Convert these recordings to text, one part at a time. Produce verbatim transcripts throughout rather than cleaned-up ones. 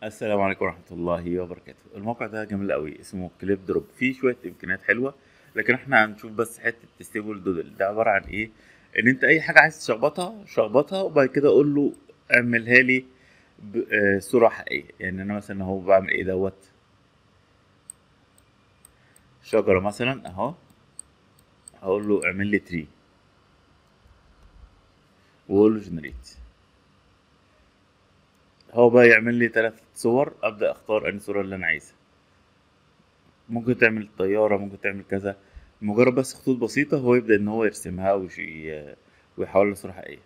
السلام عليكم ورحمة الله وبركاته. الموقع ده جميل قوي، اسمه كليب دروب، فيه شوية إمكانيات حلوة. لكن احنا هنشوف بس حتة ستيبل دودل ده عبارة عن ايه. ان انت اي حاجة عايز تشخبطها شخبطها، وبعد كده قول له اعملها لي بصورة حقيقية. يعني انا مثلا اهو بعمل ايه دوت شجرة مثلا اهو، هقول له اعمل لي تري واقول له جنريت. هو بقى يعمل لي ثلاث صور، ابدا اختار انهي صورة اللي انا عايزها. ممكن تعمل طيارة، ممكن تعمل كذا. مجرد بس خطوط بسيطة هو يبدأ إن هو يرسمها ويش- ي- ويحولها لصورة حقيقية.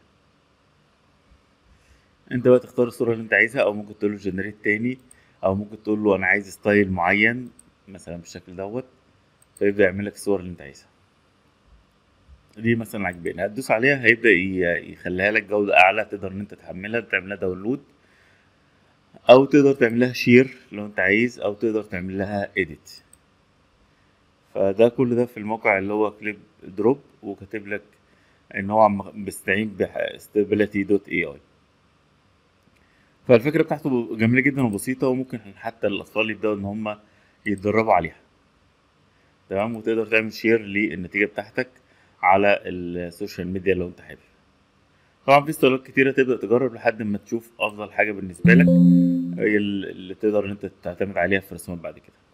أنت بقى تختار الصورة اللي أنت عايزها، أو ممكن تقول له جنريت تاني، أو ممكن تقول له أنا عايز ستايل معين مثلا بالشكل دوت، فيبدأ يعمل لك الصور اللي أنت عايزها. دي مثلا عجباني، هتدوس عليها هيبدأ ي- يخليها لك جودة أعلى، تقدر إن أنت تحملها تعملها داونلود، أو تقدر تعملها شير لو أنت عايز، أو تقدر تعمل لها إيديت. فده كل ده في الموقع اللي هو كليب دروب، وكاتب لك ان هو عم بيستعين باستابيليتي دوت اي اي. فالفكره بتاعته جميله جدا وبسيطه، وممكن حتى الاطفال يبداوا ان هم يتدربوا عليها. تمام، وتقدر تعمل شير للنتيجه بتاعتك على السوشيال ميديا لو انت حابب. طبعا في استغلالات كتيره، تبدا تجرب لحد ما تشوف افضل حاجه بالنسبه لك، هي اللي تقدر ان انت تعتمد عليها في الرسومات بعد كده.